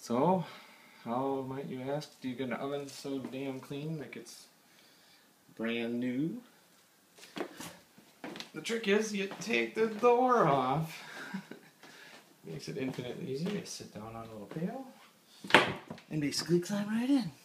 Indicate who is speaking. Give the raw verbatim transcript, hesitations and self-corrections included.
Speaker 1: So, how might you ask, do you get an oven so damn clean like it's brand new? The trick is you take the door off. Makes it infinitely easy. You sit down on a little pail and basically climb right in.